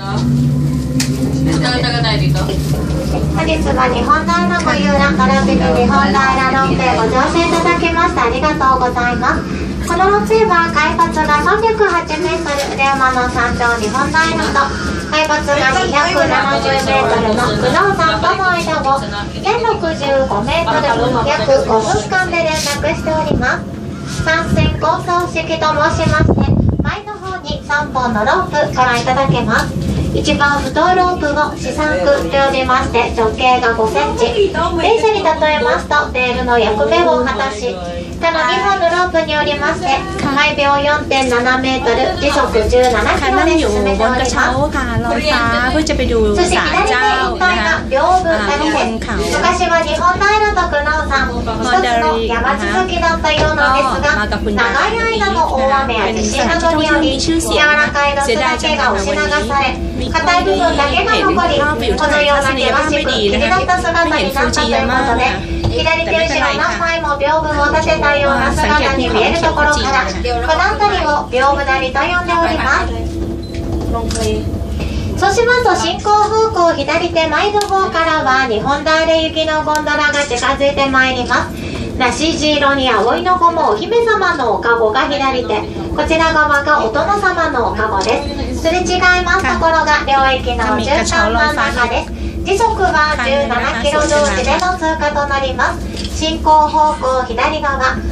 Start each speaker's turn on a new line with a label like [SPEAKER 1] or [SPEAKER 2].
[SPEAKER 1] 本日は日本平のご遊覧並びに日本平ロープウェイご乗車いただきましてありがとうございます。このロープウェイは海抜が308メートル、龍馬の山頂日本平と海抜が270メートルの久能山との間を1065メートル約5分間で連絡しております。三線構想式と申しまして、前の方に3本のロープご覧いただけます。一番太いロープを四三区しておりまして、直径が5センチ、電車に例えますとレールの役目を果たし、他の2本のロープによりまして毎秒 4.7 メートル、時速17キロで進めております。そして左手いっぱいが屏風されて、昔は日本平と久能山一つの山続きだったようなんですが、長い間の大雨や地震などにより柔らかいロスだけが押し流され、硬い部分だけが残り、このような険しく切り立った姿になったということで、左手後ろ何枚も屏風を立てたような姿に見えるところから、この辺りを屏風谷と呼んでおります。そうしますと進行方向左手前の方からは日本平行きのゴンドラが近づいてまいります。梨地色に葵の子もお姫様のおかごが左手、こちら側がお殿様のおかごです。すれ違いますところが領域の中間真ん中です。時速は17キロ同時での通過となります。進行方向左側、